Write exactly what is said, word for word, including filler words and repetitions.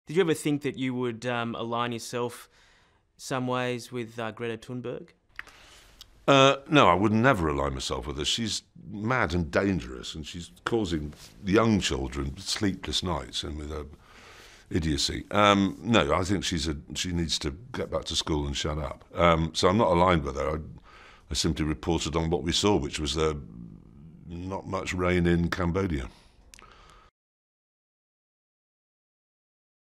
Did you ever think that you would um, align yourself some ways with uh, Greta Thunberg? Uh, no, I would never align myself with her. She's mad and dangerous, and she's causing young children sleepless nights and with her idiocy. Um, no, I think she's a, she needs to get back to school and shut up. Um, so I'm not aligned with her. I, I simply reported on what we saw, which was uh, not much rain in Cambodia.